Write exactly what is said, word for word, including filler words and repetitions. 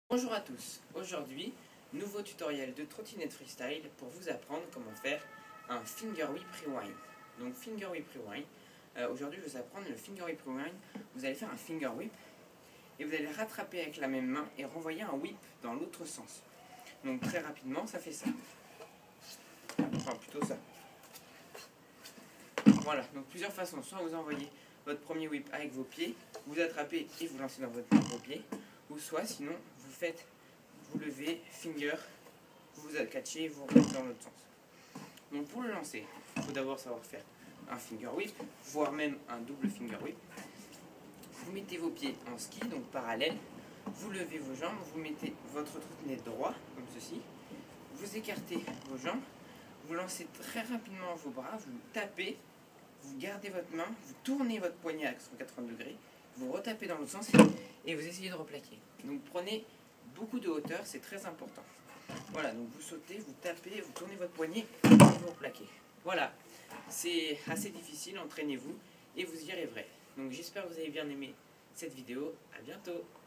Bonjour à tous, aujourd'hui, nouveau tutoriel de trottinette freestyle pour vous apprendre comment faire un finger whip rewind. Donc finger whip rewind, euh, aujourd'hui je vais vous apprendre le finger whip rewind. Vous allez faire un finger whip et vous allez rattraper avec la même main et renvoyer un whip dans l'autre sens. Donc très rapidement ça fait ça. Enfin plutôt ça. Voilà, donc plusieurs façons, soit vous envoyez votre premier whip avec vos pieds, vous attrapez et vous lancez dans votre main vos pieds, ou soit sinon vous faites, vous levez, finger, vous vous catchez et vous remettez dans l'autre sens. Donc pour le lancer, il faut d'abord savoir faire un finger whip, voire même un double finger whip. Vous mettez vos pieds en ski, donc parallèle, vous levez vos jambes, vous mettez votre trottinette droit, comme ceci, vous écartez vos jambes, vous lancez très rapidement vos bras, vous tapez, vous gardez votre main, vous tournez votre poignet à cent quatre-vingts degrés, vous retapez dans l'autre sens et vous essayez de replaquer. Donc prenez beaucoup de hauteur, c'est très important. Voilà, donc vous sautez, vous tapez, vous tournez votre poignet et vous replaquez. Voilà, c'est assez difficile, entraînez-vous et vous y arriverez. Donc j'espère que vous avez bien aimé cette vidéo, à bientôt.